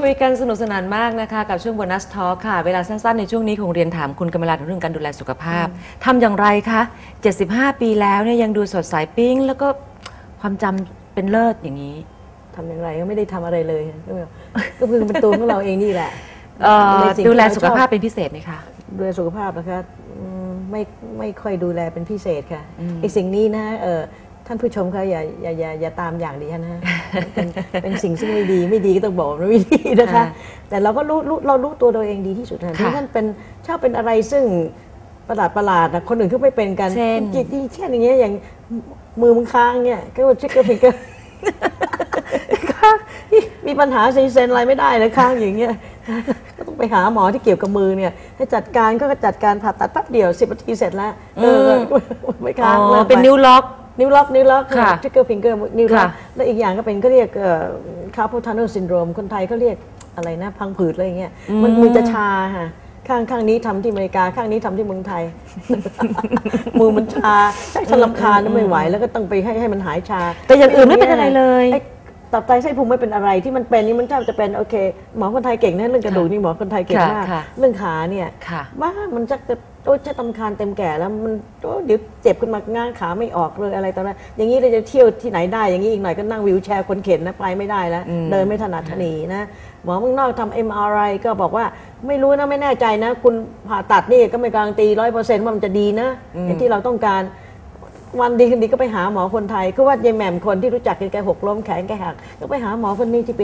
คุยกันสนุกสนานมากนะคะกับช่วงโบนัสทอล์คค่ะเวลาสั้นๆในช่วงนี้คงเรียนถามคุณกำมลาถึงเรื่องการดูแลสุขภาพทำอย่างไรคะ75 ปีแล้วเนี่ยยังดูสดใสปิ๊งแล้วก็ความจำเป็นเลิศอย่างนี้ทำอย่างไรก็ไม่ได้ทำอะไรเลยก็คือเป็นตัวของเราเองนี่แหละดูแลสุขภาพเป็นพิเศษไหมคะดูแลสุขภาพนะคะไม่ค่อยดูแลเป็นพิเศษค่ะไอ้สิ่งนี้นะท่านผู้ชมคะอย่าตามอย่างดิฉันนะเป็นสิ่งซึ่งไม่ดีก็ต้องบอกว่าไม่ดีนะคะแต่เราก็รู้ตัวเราเองดีที่สุดนะที่ท่านเป็นชอบเป็นอะไรซึ่งประหลาดนะคนอื่นเขาไม่เป็นกันจิตที่เช่นอย่างเงี้ยอย่างมือมึงค้างเนี่ยก็ว่าชิคกี้พายมีปัญหาเซนอะไรไม่ได้เลยค้างอย่างเงี้ยก็ต้องไปหาหมอที่เกี่ยวกับมือเนี่ยให้จัดการก็จัดการผ่าตัดแป๊บเดียว10 นาทีเสร็จแล้วไม่ค้างเป็นนิ้วล็อกค่ะทริกเกอร์ฟิงเกอร์นิ้วล็อกแล้วอีกอย่างก็เป็นก็เรียกคาร์โพทานอลซินโดรมคนไทยเขาเรียกอะไรนะพังผืดอะไรอย่างเงี้ยมันมือจะชาค่ะข้างนี้ทำที่อเมริกาข้างนี้ทำที่เมืองไทยมือมันชาใช้ลำคาญไม่ไหวแล้วก็ต้องไปให้มันหายชาแต่อย่างอื่นไม่เป็นอะไรเลยตับไตไส้พุงไม่เป็นอะไรที่มันเป็นนี่มันจะเป็นโอเคหมอคนไทยเก่งนะเรื่องกระดูกนี่หมอคนไทยเก่งมากเรื่องขาเนี่ยบ้ามันจะตำคาญเต็มแก่แล้วมันเดี๋ยวเจ็บขึ้นมาง้างขาไม่ออกเลยอะไรตอนนั้นอย่างนี้เราจะเที่ยวที่ไหนได้อย่างนี้อีกหน่อยก็นั่งวิวแชร์คนเข็นนะไปไม่ได้แล้วเดินไม่ถนัดถนีนะหมอเมืองนอกทำ MRI ก็บอกว่าไม่รู้นะไม่แน่ใจนะคุณผ่าตัดนี่ก็ไม่การันตี 100% ว่ามันจะดีนะอย่างที่เราต้องการวันดีคืนดีก็ไปหาหมอคนไทยคือว่ายายแหม่มคนที่รู้จักแกหกล้มแขนแกหักก็ไปหาหมอคนนี้ที่เป็น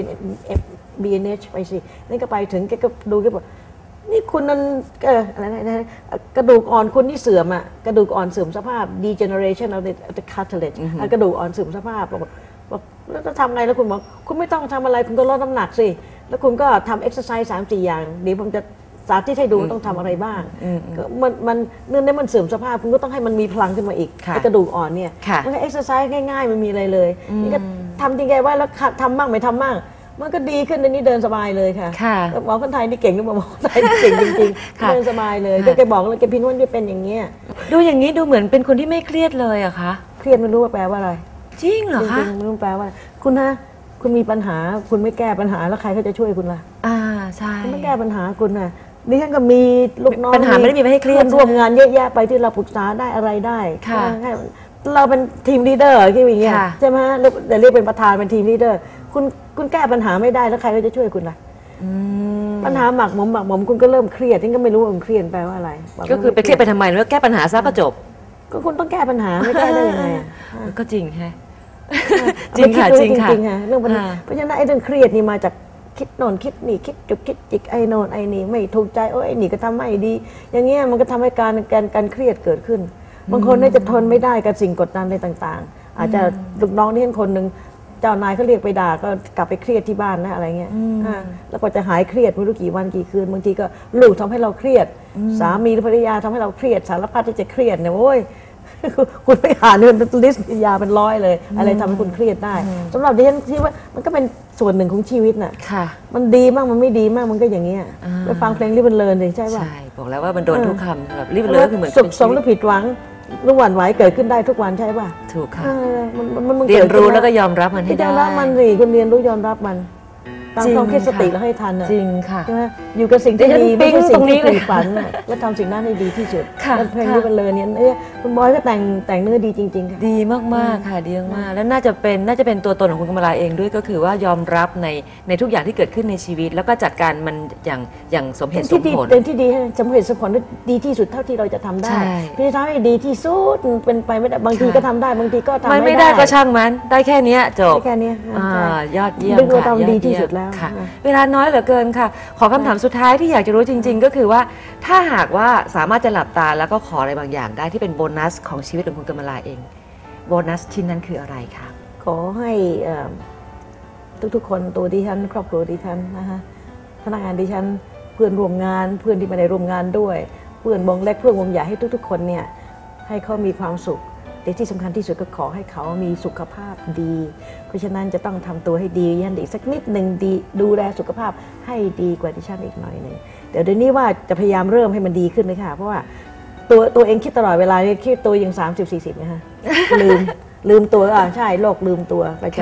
BNH ไปสินี่ก็ไปถึงแกก็ดูแกบอกนี่คุณนั่นอะไรนะกระดูกอ่อนคุณนี่เสื่อมอ่ะกระดูกอ่อนเสื่อมสภาพ degeneration of the cartilage กระดูกอ่อนเสื่อมสภาพบอกแล้วจะทำไงแล้วคุณบอกคุณไม่ต้องทำอะไรคุณก็ลดน้ำหนักสิแล้วคุณก็ทำ exercise 3-4 อย่างเดี๋ยวผมจะสาธิตให้ดูต้องทำอะไรบ้างมันเนื่องในมันเสื่อมสภาพคุณก็ต้องให้มันมีพลังขึ้นมาอีกกระดูกอ่อนเนี่ยมันก็ exercise ง่ายๆมันมีอะไรเลยนี่ก็ทำจริงไงว่าแล้วทำบ้างไม่ทำบ้างมันก็ดีขึ้นในนี้เดินสบายเลยค่ะหมอคนไทยนี่เก่งก็บอกหมอคนไทยเก่งจริงๆเดินสบายเลยก็แกบอกเลยแกพินว่าจะเป็นอย่างเงี้ยดูอย่างนี้ดูเหมือนเป็นคนที่ไม่เครียดเลยอะคะเครียดไม่รู้ว่าแปลว่าอะไรจริงเหรอคะไม่รู้แปลว่าคุณนะคุณมีปัญหาคุณไม่แก้ปัญหาแล้วใครเขาจะช่วยคุณล่ะใช่ไม่แก้ปัญหาคุณน่ะดิฉันก็มีลูกน้องปัญหาไม่ได้มีให้เครียดร่วมงานเยอะแยะไปที่เราปรึกษาได้อะไรได้เราเป็นทีมลีดเดอร์ที่อย่างเงี้ยใช่ไหมแต่เรียกเป็นประธานเป็นทีมลีดเดอร์คุณแก้ปัญหาไม่ได้แล้วใครก็จะช่วยคุณล่ะปัญหาหมักหมมคุณก็เริ่มเครียดนี่ก็ไม่รู้ว่าเครียดแปลว่าอะไรก็คือไปเครียดไปทำไมแล้วแก้ปัญหาซะก็จบก็คุณต้องแก้ปัญหาไม่แก้ได้ยังไงก็จริงแฮะจริงค่ะจริงค่ะเรื่องปัญหาเพราะฉะนั้นไอ้เรื่องเครียดนี่มาจากคิดโน่นคิดนี่คิดจุกคิดจิกไอ้โน่นไอ้นี่ไม่ถูกใจไอ้นี่ก็ทำไม่ดีอย่างเงี้ยมันก็ทำให้การเครียดเกิดขึ้นบางคนเนี่ยจะทนไม่ได้กับสิ่งกดดันอะไรต่างๆอาจจะลูกน้องนี่คนหนึ่งเจ้านายเขาเรียกไปด่าก็กลับไปเครียดที่บ้านนะอะไรเงี้ยแล้วก็จะหายเครียดไม่รู้กี่วันกี่คืนบางทีก็ลูกทำให้เราเครียดสามีหรือภรรยาทำให้เราเครียดสารพัดที่จะเครียดเนี่ยโอ้ยคุณไปหาเนี่ยลิสต์ยาเป็น100เลยอะไรทำให้คุณเครียดได้สำหรับดิฉันที่ว่ามันก็เป็นส่วนหนึ่งของชีวิตน่ะมันดีมากมันไม่ดีมากมันก็อย่างเงี้ยไปฟังเพลงริบเบิลเลิร์นเลยใช่ป่ะใช่บอกแล้วว่ามันโดนทุกคำแบบริบเบิลเลิร์นคือเหมือนสุขสมหรือผิดหวังรู้หวั่นไหวเกิดขึ้นได้ทุกวันใช่ป่ะถูกค่ะเรียนรู้แล้วก็ยอมรับมันให้ได้ยอมรับมันสิคุณเรียนรู้ยอมรับมันตามความคิดสติแล้วให้ทันจริงค่ะใช่ไหมอยู่กับสิ่งที่ดีไม่ใช่สิ่งที่ผิดฝันแล้วทำสิ่งนั้นให้ดีที่สุดเพลงนี้เป็นเลยเนี่ยคุณบอยก็แต่งเนื้อดีจริงๆค่ะดีมากๆค่ะดีมากแล้วน่าจะเป็นตัวตนของคุณกำมลาเองด้วยก็คือว่ายอมรับในทุกอย่างที่เกิดขึ้นในชีวิตแล้วก็จัดการมันอย่างสมเหตุสมผลเป็นที่ดีสมเหตุสมผลดีที่สุดเท่าที่เราจะทำได้พี่ทำให้ดีที่สุดเป็นไปไม่ได้บางทีก็ทำได้บางทีก็ทำไม่ได้ก็ช่างมันได้แค่นี้จบแค่นี้ยอดเยี่ยมค่ะดีที่สุดแล้วเวลาน้อยเหลือเกินค่ะขอคำถามสุดท้ายที่อยากจะรู้จริงๆก็คือว่าถ้าหากว่าสามารถจะหลับตาแล้วก็ขออะไรบางอย่างได้ที่เป็นโบนัสของชีวิตของคุณกำมลาเองโบนัสชิ้นนั้นคืออะไรคะขอให้ทุกๆคนตัวดิฉันครอบครัวดิฉันนะคะพนักงานดิฉันเพื่อนร่วมงานเพื่อนที่มาในร่วมงานด้วยเพื่อนวงเล็กเพื่อนวงใหญ่ให้ทุกๆคนเนี่ยให้เขามีความสุขแต่ที่สำคัญที่สุดก็ขอให้เขามีสุขภาพดีเพราะฉะนั้นจะต้องทำตัวให้ดียันอีกสักนิดหนึ่งดีดูแลสุขภาพให้ดีกว่าดิฉันอีกหน่อยหนึ่งเดี๋ยวนี้ว่าจะพยายามเริ่มให้มันดีขึ้นเลยค่ะเพราะว่าตัวเองคิดตลอดเวลาคิดตัวยัง30-40นะคะลืมตัวใช่โรคลืมตัวประจำ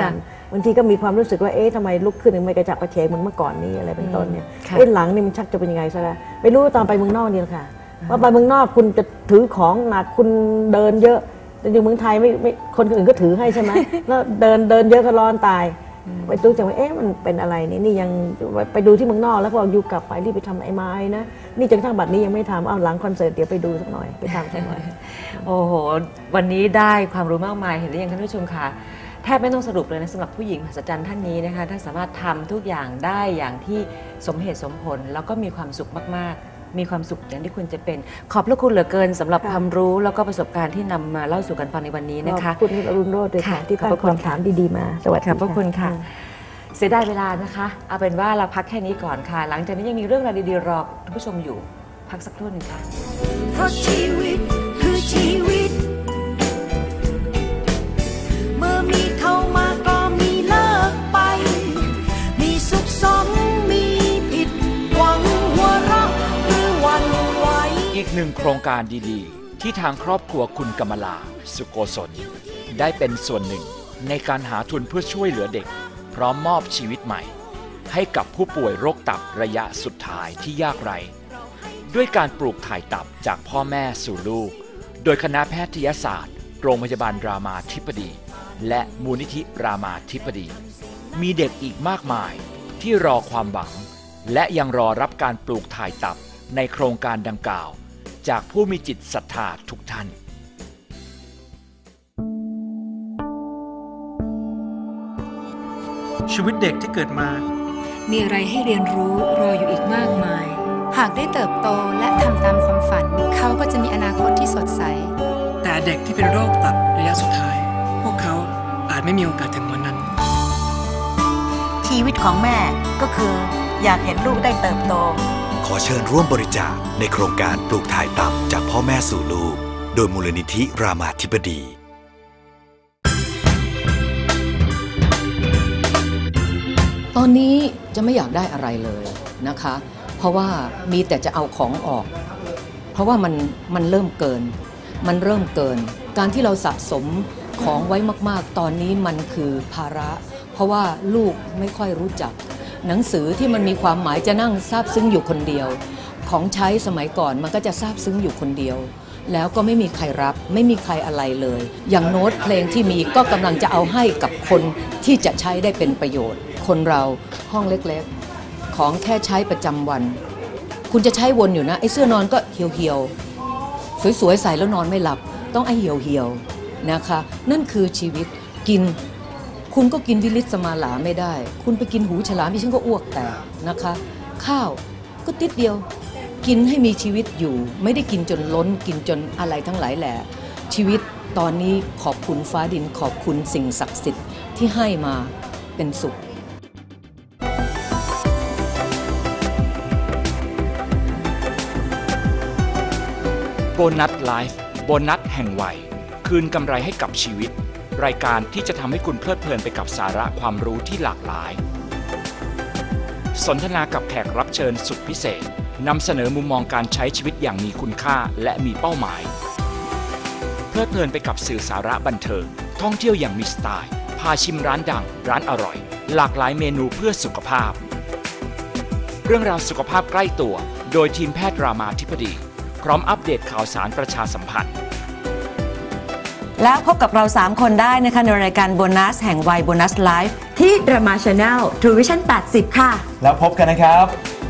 บางทีก็มีความรู้สึกว่าทำไมลุกขึ้นไม่กระจับกระเฉงเหมือนเมื่อก่อนนี้อะไรเป็นต้นเนี่ยหลังนี่มันชักจะเป็นยังไงซะแล้วไม่รู้ตอนไปเมืองนอกนี่แหละค่ะว่าไปเมืองนอกคุณจะถือของหนักคุณเดินเยอะแต่อยู่เมืองไทยไม่คนอื่นก็ถือให้ใช่ไหมแล้วเดินเยอะก็ร้อนตายไปดูจังว่ามันเป็นอะไรนี่ยังไปดูที่เมืองนอกแล้วพออยู่กลับไปรีบไปทำMRIนะนี่จนกระทั่งบัดนี้ยังไม่ทำเอาหลังคอนเสิร์ตเดี๋ยวไปดูสักหน่อยไปทำสักหน่อยโอ้โหวันนี้ได้ความรู้มากมายเห็นหรือยังท่านผู้ชมคะแทบไม่ต้องสรุปเลยนะสำหรับผู้หญิงมหัศจรรย์ท่านนี้นะคะท่านสามารถทำทุกอย่างได้อย่างที่สมเหตุสมผลแล้วก็มีความสุขมากๆมีความสุขอย่างที่ควรจะเป็นขอบพระคุณเหลือเกินสำหรับความรู้แล้วก็ประสบการณ์ที่นำมาเล่าสู่กันฟังในวันนี้นะคะขอบคุณคุณอรุณโรจน์ด้วยค่ะที่ตั้งคำถามดีๆมาสวัสดีค่ะขอบพระคุณค่ะเสียดายเวลานะคะเอาเป็นว่าเราพักแค่นี้ก่อนค่ะหลังจากนี้ยังมีเรื่องราวดีๆรอท่านผู้ชมอยู่พักสักครู่หนึงค่ะเพราะชีวิตคือชีวิตเมื่อมีเข้ามาก็มีเลิกไปมีสุขสมมีผิดหวังหัวเราะหรือหวั่นไหวอีกหนึ่งโครงการดีๆที่ทางครอบครัวคุณกมลาสุโกศลได้เป็นส่วนหนึ่งในการหาทุนเพื่อช่วยเหลือเด็กพร้อมมอบชีวิตใหม่ให้กับผู้ป่วยโรคตับระยะสุดท้ายที่ยากไร้ด้วยการปลูกถ่ายตับจากพ่อแม่สู่ลูกโดยคณะแพทยศาสตร์โรงพยาบาลรามาธิบดีและมูลนิธิรามาธิบดีมีเด็กอีกมากมายที่รอความหวังและยังรอรับการปลูกถ่ายตับในโครงการดังกล่าวจากผู้มีจิตศรัทธาทุกท่านชีวิตเด็กที่เกิดมามีอะไรให้เรียนรู้รออยู่อีกมากมายหากได้เติบโตและทำตามความฝันเขาก็จะมีอนาคตที่สดใสแต่เด็กที่เป็นโรคตับระยะสุดท้ายพวกเขาอาจไม่มีโอกาสถึงวันนั้นชีวิตของแม่ก็คืออยากเห็นลูกได้เติบโตขอเชิญร่วมบริจาคในโครงการปลูกถ่ายตับจากพ่อแม่สู่ลูกโดยมูลนิธิรามาธิบดีตอนนี้จะไม่อยากได้อะไรเลยนะคะเพราะว่ามีแต่จะเอาของออกเพราะว่ามันเริ่มเกินการที่เราสะสมของไว้มากๆตอนนี้มันคือภาระเพราะว่าลูกไม่ค่อยรู้จักหนังสือที่มันมีความหมายจะนั่งซาบซึ้งอยู่คนเดียวของใช้สมัยก่อนมันก็จะซาบซึ้งอยู่คนเดียวแล้วก็ไม่มีใครรับไม่มีใครอะไรเลยอย่างโน้ตเพลงที่มีก็กำลังจะเอาให้กับคนที่จะใช้ได้เป็นประโยชน์คนเราห้องเล็กๆของแค่ใช้ประจำวันคุณจะใช้วนอยู่นะไอ้เสื้อนอนก็เหี่ยวๆสวยๆใส่แล้วนอนไม่หลับต้องไอ้เหี่ยวๆนะคะนั่นคือชีวิตกินคุณก็กินวิลิตสมาหลาไม่ได้คุณไปกินหูฉลามดิฉันก็อ้วกแตกนะคะข้าวก็ติดเดียวกินให้มีชีวิตอยู่ไม่ได้กินจนล้นกินจนอะไรทั้งหลายแหละชีวิตตอนนี้ขอบคุณฟ้าดินขอบคุณสิ่งศักดิ์สิทธิ์ที่ให้มาเป็นสุขโบนัสไลฟ์โบนัสแห่งวัยคืนกำไรให้กับชีวิตรายการที่จะทำให้คุณเพลิดเพลินไปกับสาระความรู้ที่หลากหลายสนทนากับแขกรับเชิญสุดพิเศษนำเสนอมุมมองการใช้ชีวิตอย่างมีคุณค่าและมีเป้าหมายเพลิดเพลินไปกับสื่อสาระบันเทิงท่องเที่ยวอย่างมีสไตล์พาชิมร้านดังร้านอร่อยหลากหลายเมนูเพื่อสุขภาพเรื่องราวสุขภาพใกล้ตัวโดยทีมแพทย์รามาธิบดีพร้อมอัปเดตข่าวสารประชาสัมพันธ์แล้วพบกับเรา3คนได้นะคะในรายการโบนัสแห่งวัยโบนัสไลฟ์ที่ Drama Channel True Vision 80 ค่ะแล้วพบกันนะครับ